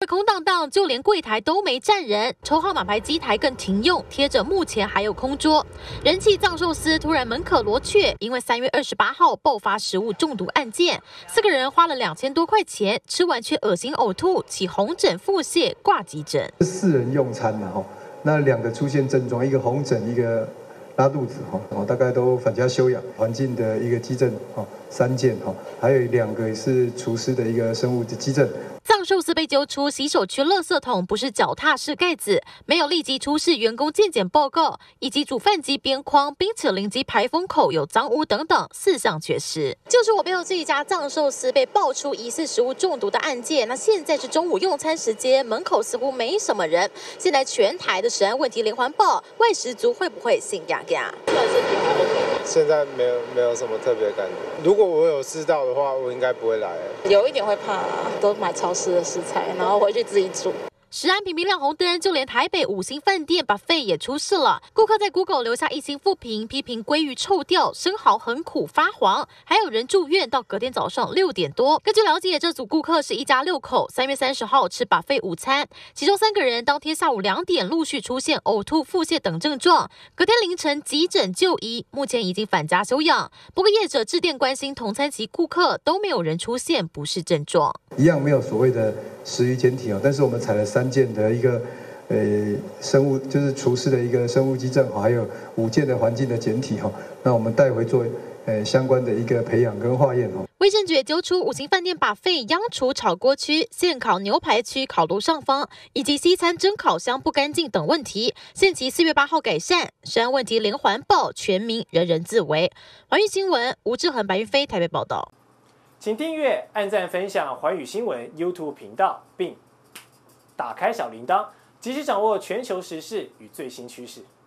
空荡荡，就连柜台都没站人，抽号码牌机台更停用，贴着目前还有空桌。人气藏寿司突然门可罗雀，因为3月28号爆发食物中毒案件，4个人花了2000多块钱，吃完却恶心呕吐，起红疹、腹泻，挂急诊。 4人用餐然后那2个出现症状，一个红疹，一个拉肚子大概都返家休养。环境的一个基症3件还有2个是厨师的一个生物基症。 藏寿司被揪出洗手区垃圾桶不是脚踏式盖子，没有立即出示员工健检报告，以及煮饭机边框、冰淇淋机排风口有脏污等等4项缺失。就是我背后这一家藏寿司被爆出疑似食物中毒的案件，那现在是中午用餐时间，门口似乎没什么人。现在全台的食安问题连环爆，外食族会不会心痒痒？ 现在没有什么特别的感觉。如果我有吃到的话，我应该不会来。 有一点会怕都买超市的食材，然后回去自己煮。 食安频频亮红灯，就连台北5星饭店 buffet 也出事了。顾客在 Google 留下1星负评，批评鲑鱼臭掉，生蚝很苦发黄，还有人住院到隔天早上6点多。根据了解，这组顾客是一家6口，3月30号吃 buffet 午餐，其中3个人当天下午2点陆续出现呕吐、腹泻等症状，隔天凌晨急诊就医，目前已经返家休养。不过业者致电关心同餐期顾客，都没有人出现不适症状， 一样没有所谓的食鱼检体但是我们采了3件的一个生物，就是厨师的一个生物基证还有5件的环境的检体那我们带回做相关的一个培养跟化验卫生局也揪出5星饭店buffet央厨炒锅区、现烤牛排区烤炉上方以及西餐蒸烤箱不干净等问题，限期4月8号改善。食安问题连环爆，全民人人自危。环宇新闻吴志恒、白云飞台北报道。 请订阅、按赞、分享环宇新闻 YouTube 频道，并打开小铃铛，及时掌握全球时事与最新趋势。